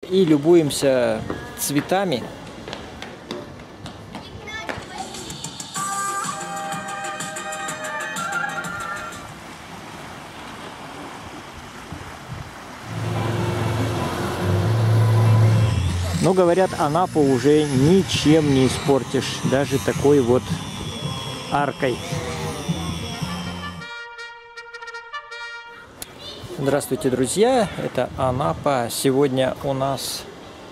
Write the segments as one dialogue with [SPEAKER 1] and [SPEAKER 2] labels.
[SPEAKER 1] и любуемся цветами. Но, говорят, Анапу уже ничем не испортишь, даже такой вот аркой. Здравствуйте, друзья! Это Анапа. Сегодня у нас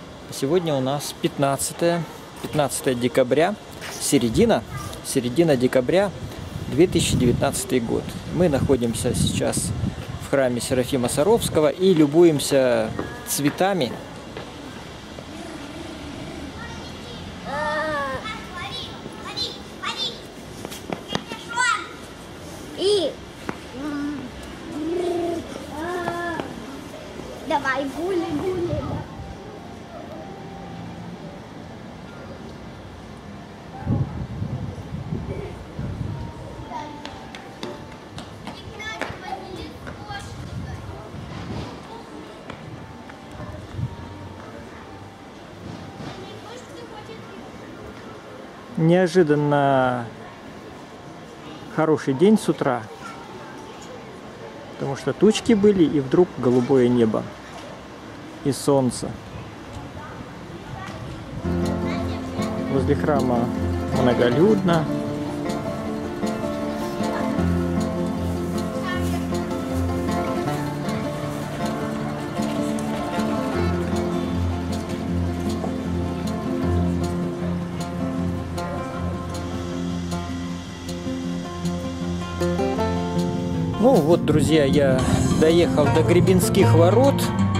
[SPEAKER 1] 15 декабря, середина декабря 2019 год. Мы находимся сейчас в храме Серафима Саровского и любуемся цветами.
[SPEAKER 2] Давай, гули.
[SPEAKER 1] Неожиданно хороший день с утра, потому что тучки были, и вдруг голубое небо и солнце. Возле храма многолюдно. Ну вот, друзья, я доехал до Гребенских ворот.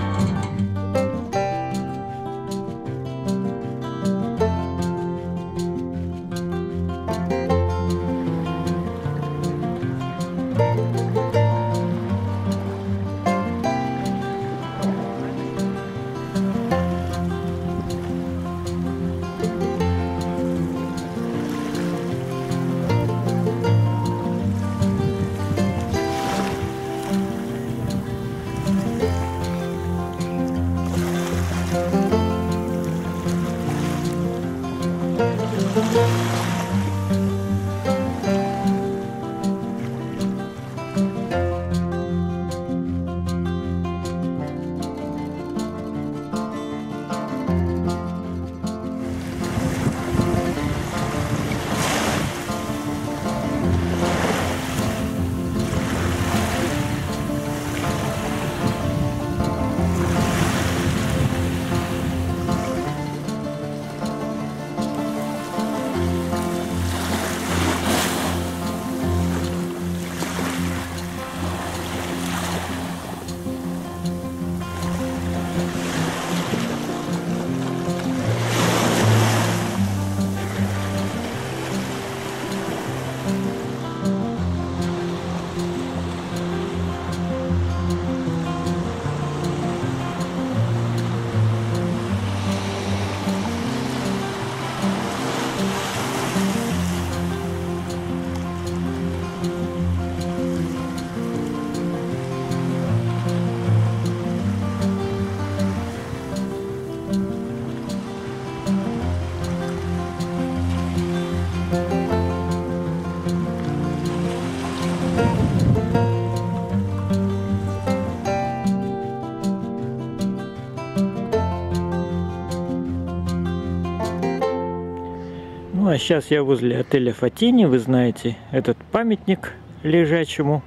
[SPEAKER 1] Ну а сейчас я возле отеля Фатини, вы знаете, этот памятник лежачему,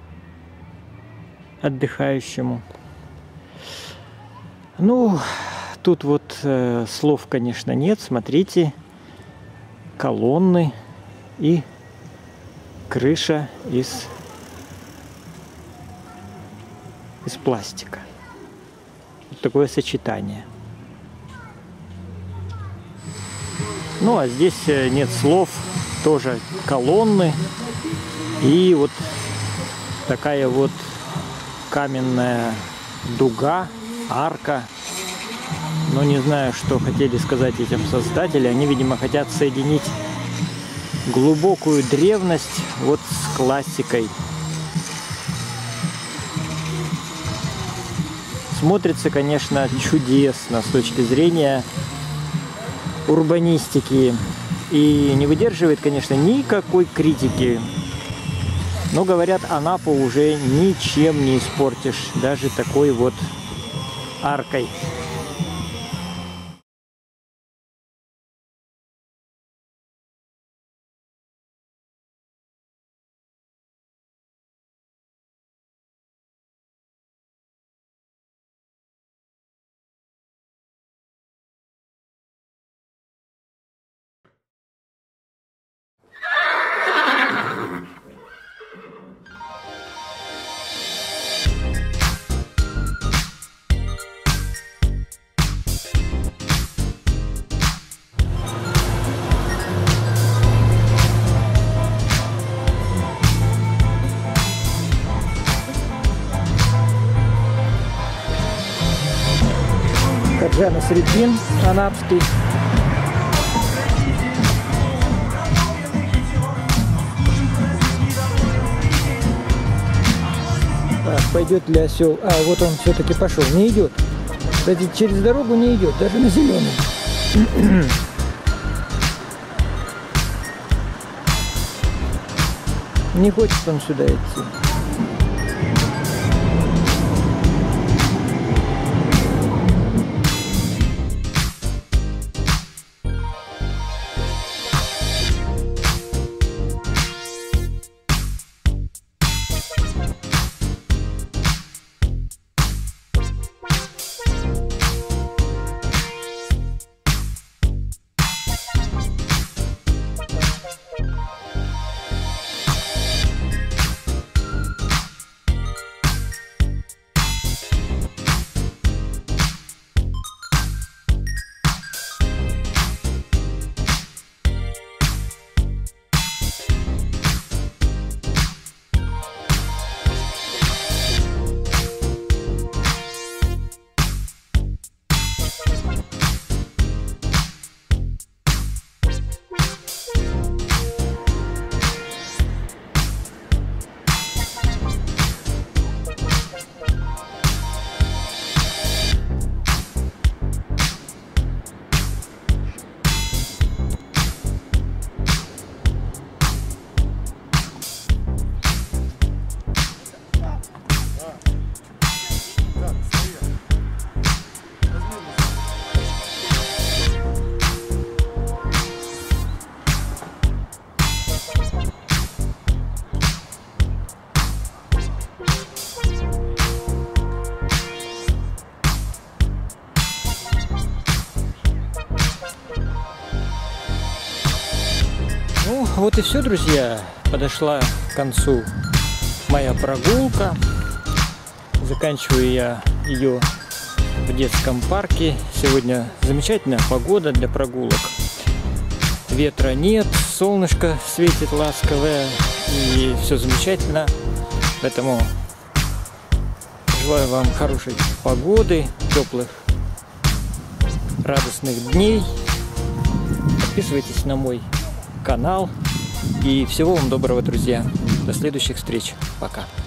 [SPEAKER 1] отдыхающему. Ну, тут вот слов, конечно, нет, смотрите, колонны и крыша из пластика. Вот такое сочетание. Ну, а здесь нет слов, тоже колонны и вот такая вот каменная дуга, арка. Но не знаю, что хотели сказать этим создатели. Они, видимо, хотят соединить глубокую древность вот с классикой, с смотрится, конечно, чудесно с точки зрения урбанистики. И не выдерживает, конечно, никакой критики. Но, говорят, Анапу уже ничем не испортишь, даже такой вот аркой. Каджана Средин, анапский. Так, пойдет ли осел? А, вот он все-таки пошел. Не идет. Кстати, через дорогу не идет, даже на зеленый. Не хочет он сюда идти. Ну, вот и все, друзья. Подошла к концу моя прогулка. Заканчиваю я ее в детском парке. Сегодня замечательная погода для прогулок. Ветра нет, солнышко светит ласковое, и все замечательно. Поэтому желаю вам хорошей погоды, теплых, радостных дней. Подписывайтесь на мой канал. И всего вам доброго, друзья. До следующих встреч. Пока.